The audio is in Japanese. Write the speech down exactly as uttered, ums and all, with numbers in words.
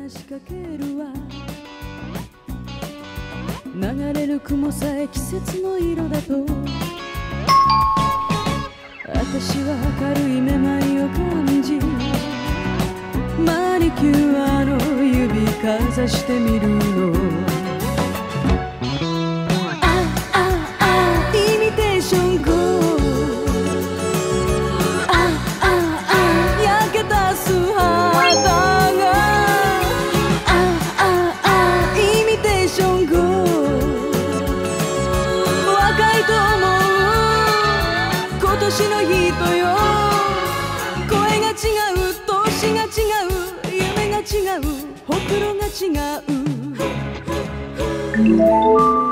話しかけるわ。流れる雲さえ季節の色だと、私は明るいめまいを感じ、マニキュアの指かざしてみるの。あああイミテーションゴー、あああ焼けた素肌が、あああイミテーションゴー、若いと思う今年の人よ。声が違う、年が違う、夢が違う、ほくろが違う。